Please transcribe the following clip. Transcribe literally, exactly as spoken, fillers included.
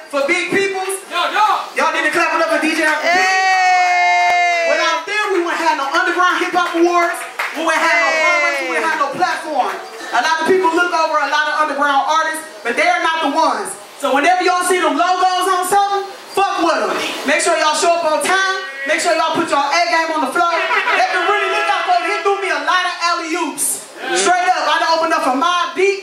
for Big Peoples. Y'all need to clap it up for D J. Hey. Without them, we wouldn't have no underground hip hop awards. We wouldn't have no programs. We wouldn't have no platform. A lot of people look over a lot of underground artists, but they're not the ones. So whenever y'all see them logos on something, fuck with them. Make sure y'all show up on time. Make sure y'all put y'all A game on the floor. They can really look out for it. He threw me a lot of alley-oops. Straight up, I done opened up for Mobb Deep.